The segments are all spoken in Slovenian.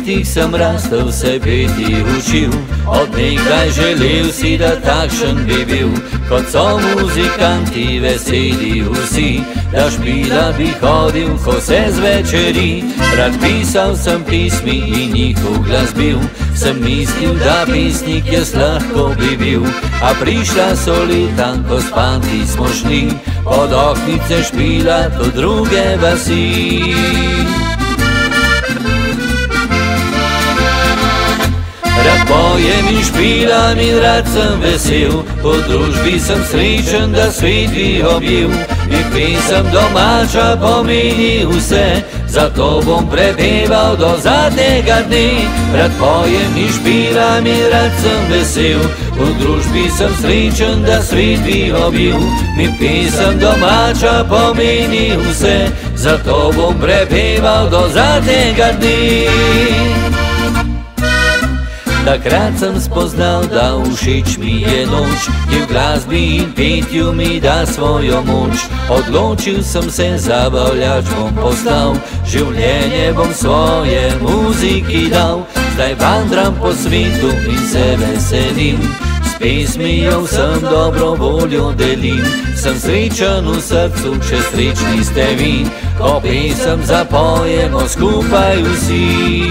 letih sem rastel, se peti učil. Od nekdaj želel si, da takšen bi bil, kot so muzikanti veseli vsi. Da špila bi hodil, ko se zvečeri, rad pisal sem pismi in jih uglasbil. Sem mislil, da pisnik jaz lahko bi bil, a prišla so leta, ko s fanti smo šli pod oknice špila do druge vasi. Rad pojem in špilam in rad sem vesel, po družbi sem srečen, da svet bi objel. In pesem domača pomeni vse, zato bom prepeval do zadnjega dne. Rad pojem in špilam in rad sem vesel, po družbi sem srečen, da svet bi objel. In pesem domača pomeni vse, zato bom prepeval do zadnjega dne. Takrat sem spoznal, da všeč mi je noč, ki v glasbi in petju mi da svojo moč. Odločil sem se, zabavljač bom postal, življenje bom svoje muziki dal. Zdaj vandram po svetu in se veselim, s pesmijo vsem dobro voljo delim. Sem srečen v srcu, če srečni ste vi, ko pesem zapojemo skupaj vsi.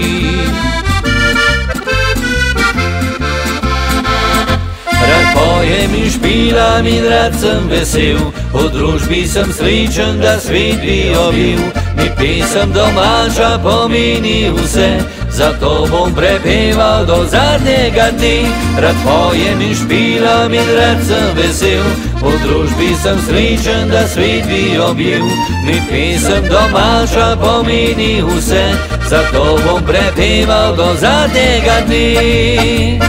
Rad pojem in špilam in rad sem vesel, po družbi sem srečen, da svet bi objel. Mi pesem domača pomeni vse, zato bom prepeval do zadnjega dne. Rad pojem in špilam in rad sem vesel, po družbi sem srečen, da svet bi objel. Mi pesem domača pomeni vse, zato bom prepeval do zadnjega dne.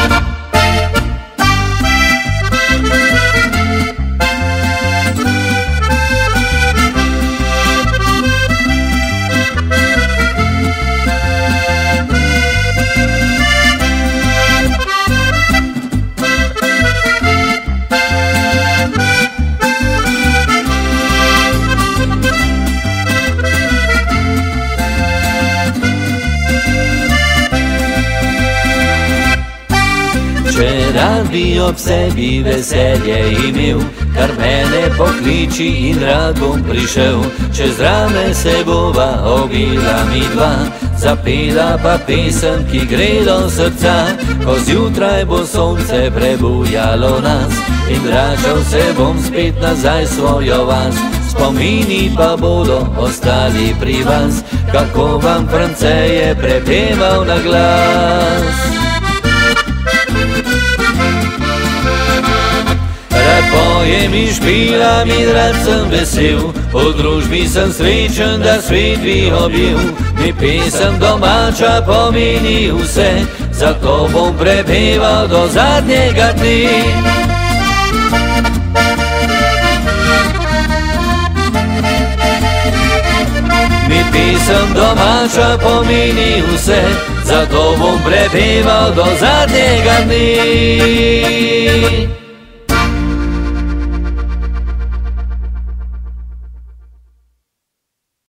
Če rad bi ob sebi veselje imel, kar mene pokliči in rad bom prišel. Čez rame se bova objela mi dva, zapela pa pesem, ki gre do srca. Ko zjutraj bo sonce prebujalo nas in vračal se bom spet nazaj svojo vas. Spomini pa bodo ostali pri vas, kako vam France prepeval na glas. Rad pojem in špilam in rad sem vesel, po družbi sem srečen, da svet bi objel. Mi pesem domača pomeni vse, zato bom prepeval do zadnjega dne. Mi pesem domača pomeni vse, zato bom prepeval do zadnjega dne.